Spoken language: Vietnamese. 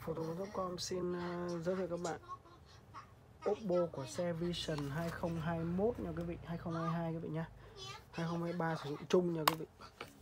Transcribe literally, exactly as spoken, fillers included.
Photo.com xin uh, giới thiệu các bạn Oppo của xe Vision hai không hai mốt nha quý vị, hai không hai hai quý vị nha, hai không hai ba sử dụng chung nha quý vị.